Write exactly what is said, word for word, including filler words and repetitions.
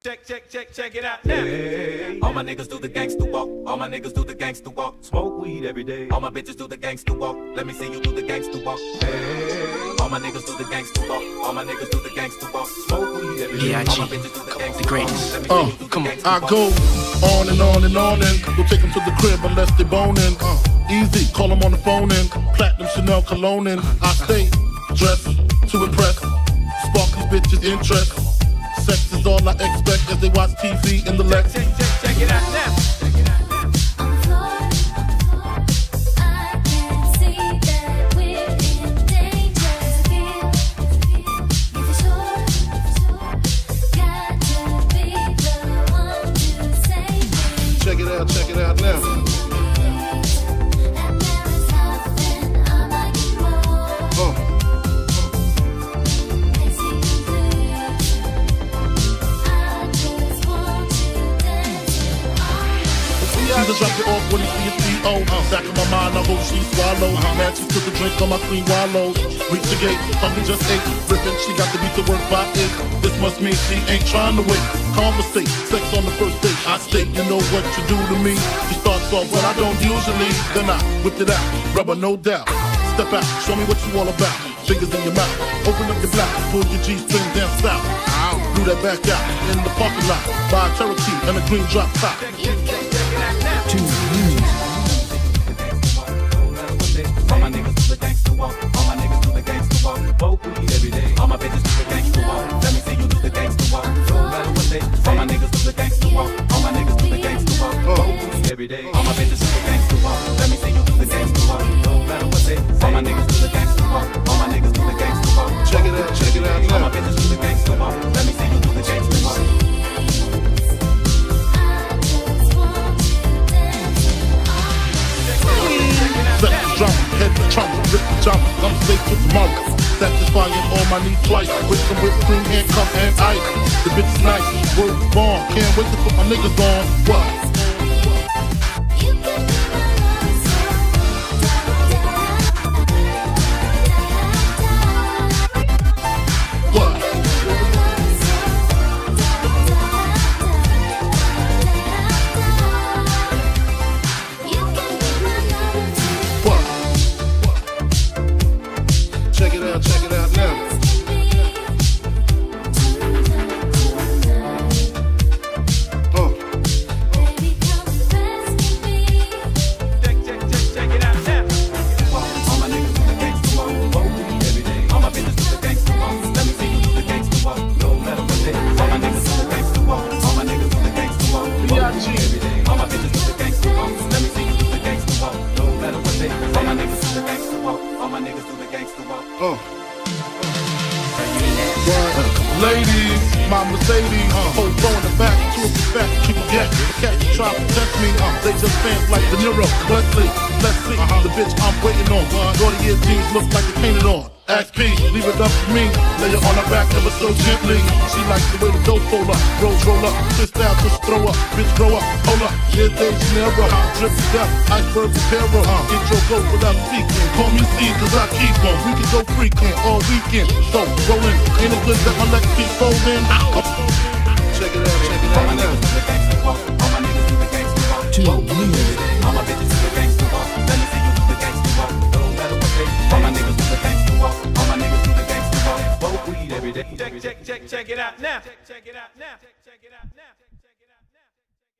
Check, check, check, check it out now. Hey. All my niggas do the gangsta walk. All my niggas do the gangsta walk. Smoke weed every day. All my bitches do the gangsta walk. Let me see you do the gangsta walk. Hey. All my niggas do the gangsta walk. All my niggas do the gangsta walk. Smoke weed every day. Yeah, all my bitches do the gangsta the greatest. walk. Uh, come on. I go on and on and on and don't take them to the crib unless they boning. Uh, easy, call them on the phone and platinum Chanel cologne and I stay dressed to impress. Spark these bitches' interest. Sex is all I expect as they watch T V in the Lex. Check, check, check it out now. Check it out, check it out now. Uh. Either drop it off when you see a C O. Back in my mind, I hope she swallows. Man, she took a drink on my clean wallows. Reach the gate, hungry just ate. Rippin', she got to beat to work by eight. This must mean she ain't trying to wait. Conversate, sex on the first date. I state, you know what you do to me. She starts off, but I don't usually. Then I whip it out, rubber no doubt. Step out, show me what you all about. Fingers in your mouth, open up your blouse, pull your G-string down south. Do that back out in the parking lot. Buy a Cherokee and a green drop top. Two minutes. All my niggas do the gangsta walk. All my niggas do the gangsta walk. Smoke weed every day. All my bitches do the gangsta walk. Let me see you do the gangsta walk. No matter what they say. All my niggas do the gangsta walk. All my niggas do the gangsta walk. Smoke weed every day. All my bitches do the gangsta walk. Let me see you do the gangsta walk. No matter what they say. All my niggas do the gangsta walk. All my niggas do the gangsta walk. Check it out, check it out now. All my bitches do the gangsta walk. Let me see you do the gangsta walk. Drama, head to trauma, rip the jump, I'm safe to tomorrow. Satisfying all my needs twice, with some whipped cream, handcuff, and ice. The bitch is nice, word born, can't wait to put my niggas on. What? Check it out, check it out now. Uh. Check, check, check, check it out now. All my niggas do the gangsta walk. Smoke weed every day. All my bitches do the gangsta walk. Let me see you do the gangsta walk. No matter what they say. All my niggas do the gangsta walk. All my niggas do the gangsta walk. Smoke weed every day. All my bitches do the gangsta walk. Let me see you do the gangsta walk. No matter what they say. All my niggas do the gangsta walk. All my niggas do the gangsta walk. Uh. Ladies, my Mercedes, uh, hold on in the back, two of the back, keep a gat, the cat try to test me, uh, they just fans like De Niro, let's see, let's see, uh-huh. The bitch I'm waiting on, Gordy jeans look like they painted on, ask P, leave it up to me, lay her on her back ever so gently, she likes the way the dope fold up, rolls roll up, twist out, just throw up, bitch grow up, hold up, here's De Janeiro, drip to death, iceberg Apparel, uh, intro go without speaking, call me C cause I keep on, we can go freaking all weekend, so rollin', ain't it good that my legs keep folding? Check it out, check it All my out niggas do the gangsta walk. All my niggas do the gangsta walk. Two Smoke weed every day. All my bitches do the gangsta walk. Let me see you do the gangsta walk. No matter what they say. All my niggas do the gangsta walk. All my niggas do the gangsta walk. Smoke weed every day. Check, check, check, check it out now. Check, check it out now. Check, check it out now.